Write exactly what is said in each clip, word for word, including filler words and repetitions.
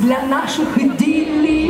для наших идиллий.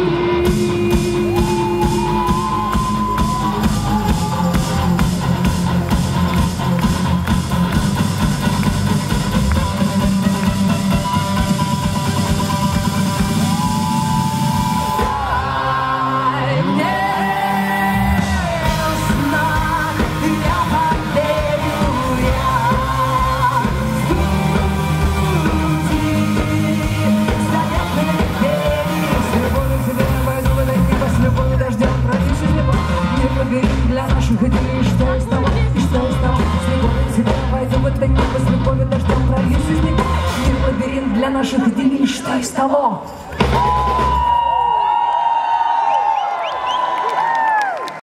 Для наших идей, что из того, и что из того, с любовью к тебе войду в это небо, с любовью дождем прольюсь из него. Мир лабиринт для наших идей, что из того.